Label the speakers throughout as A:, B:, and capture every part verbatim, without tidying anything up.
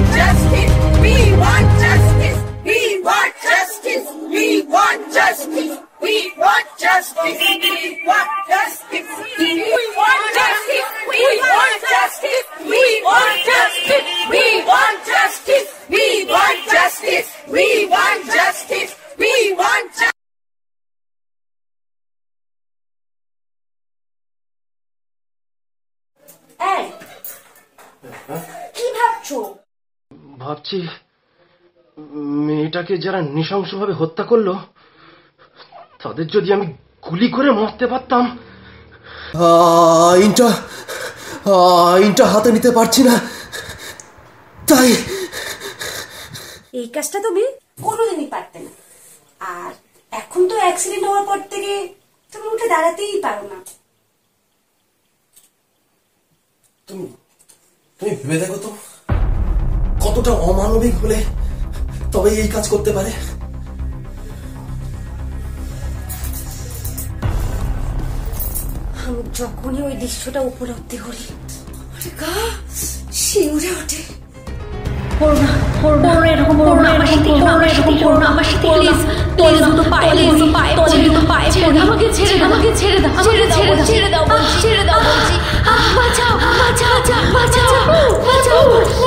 A: justice. We want justice. We want justice. We want justice. We want justice. We want justice. We want justice. We want justice. We want justice. We want justice. We want justice. We want justice. We want justice.
B: এই কি ভাবছো?
C: ভাবছি মেয়েটাকে যারা নৃশংসভাবে হত্যা করলো তাদের যদি আমি গুলি করে মারতে পারতাম।
D: আইনটা আইনটা হাতে নিতে পারছি না, তাই
B: এই কাজটা তুমি কোনোদিনই পারতে না। আর এখন তো অ্যাক্সিডেন্ট হওয়ার পর থেকে তুমি উঠে দাঁড়াতেই পারো না।
D: তুমি তুমি ভেবে দেখো তো কতটা অমানবিক হলে তবে এই কাজ করতে পারে।
B: আমি যখনই ওই দৃশ্যটা উপলব্ধি করি গা শিউরে ওঠে। করোনা করোনা এরকম করোনা আমার সাথে করোনা এরকম করোনা আমার সাথে প্লিজ প্লিজ তো পায়ে তো পায়ে তলে তো পায়ে ছেড়ে আমাকে ছেড়ে দাও আমাকে ছেড়ে দাও আমাকে ছেড়ে দাও ছেড়ে দাও বলছি ছেড়ে দাও বলছি বাঁচাও বাঁচাও বাঁচাও বাঁচাও।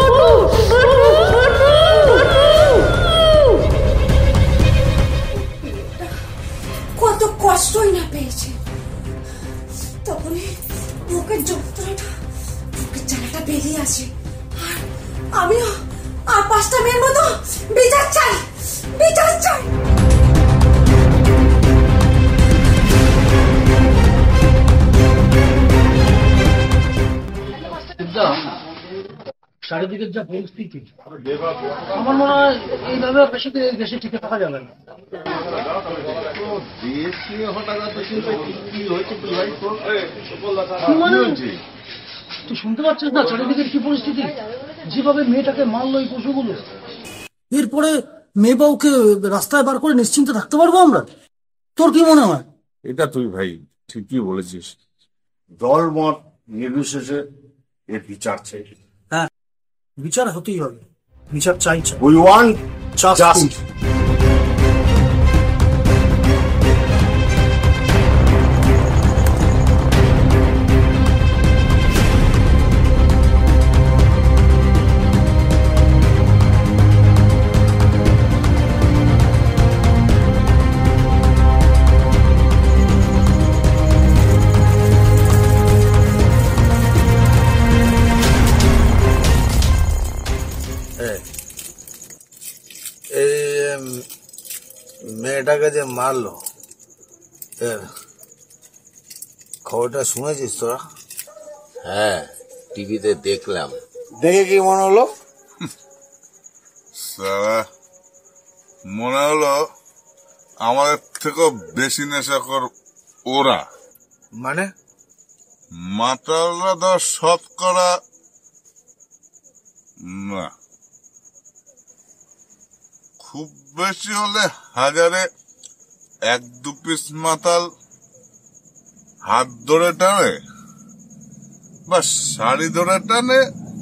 B: কত কষ্টই না পেয়েছে, তখনই বুকের যন্ত্রণাটা বুকের জ্বালাটা বেরিয়ে আসে। আর আমিও আর পাঁচটা মেয়ের মতো বিচার চাই বিচার চাই।
C: চারিদিকের যা পরিস্থিতি আমার মনে হয় এইভাবে বেশি দেশে টিকে থাকা যাবে না। তুই শুনতে পাচ্ছিস না চারিদিকের কি পরিস্থিতি, যেভাবে মেয়েটাকে মারলো এই পশুগুলো। এরপরে মেয়ে বউকে রাস্তায় বার করে নিশ্চিন্তে থাকতে পারবো আমরা? তোর কি মনে হয়?
E: এটা তুই ভাই ঠিকই বলেছিস, দল মত নির্বিশেষে এর বিচার চাই।
C: হ্যাঁ, বিচার হতেই হবে, বিচার চাই চাই।
E: We want justice.
F: মেয়েটাকে যে মারলো খবরটা শুনেছিস তোরা?
G: হ্যাঁ, টিভিতে দেখলাম।
F: দেখে কি মনে হলো?
E: মনে হলো আমাদের থেকেও বেশি নেশাখোর ওরা।
F: মানে
E: মাতালরা ধর শতকরা না, খুব বেশি হলে হাজারে এক দু পিস মাতাল হাত ধরে টানে বা শাড়ি ধরে টানে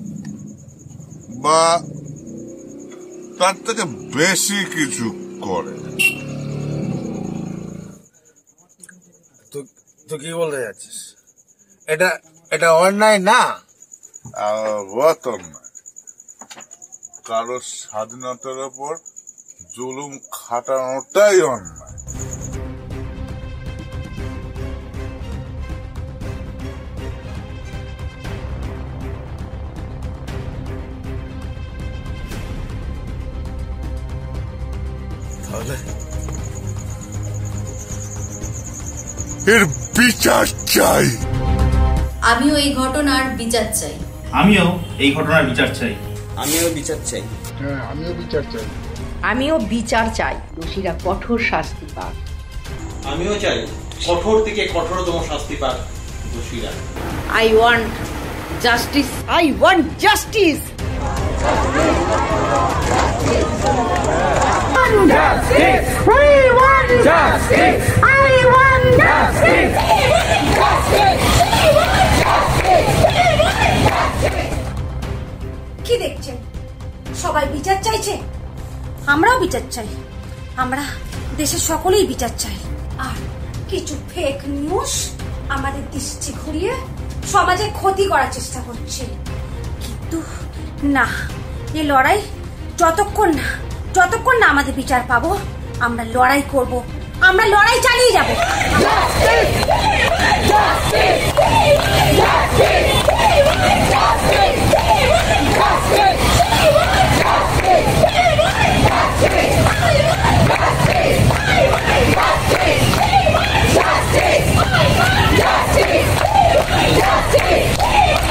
E: বা তার থেকে বেশি কিছু করে।
F: তুই কি বলতে যাচ্ছিস? এটা এটা অন্যায় না?
E: অন্যায়। কারো স্বাধীনতার উপর জুলুম খাটানোটাই অন্যায়।
F: তাহলে
E: এর বিচার চাই।
H: আমিও এই ঘটনার বিচার চাই।
I: আমিও এই ঘটনার বিচার চাই।
J: আমিও বিচার চাই।
E: হ্যাঁ, আমিও বিচার চাই।
K: আমিও বিচার চাই, দোষীরা কঠোর শাস্তি পাক।
I: আমিও চাই কঠোর থেকে কঠোরতম শাস্তি পাক দোষীরা।
K: I want justice, I want justice. Justice! We want justice! I want justice! Justice! We want justice! We want justice!
B: কি দেখছেন? সবাই বিচার চাইছে, আমরাও বিচার চাই। আমরা দেশের সকলেই বিচার চাই। আর কিছু ফেক নিউজ আমাদের দৃষ্টি ঘুরিয়ে সমাজে ক্ষতি করার চেষ্টা করছে, কিন্তু না, এই লড়াই যতক্ষণ না যতক্ষণ না আমাদের বিচার পাবো, আমরা লড়াই করব, আমরা লড়াই চালিয়ে যাব।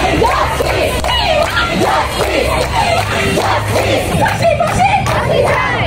A: Justice! Justice! Justice! Justice!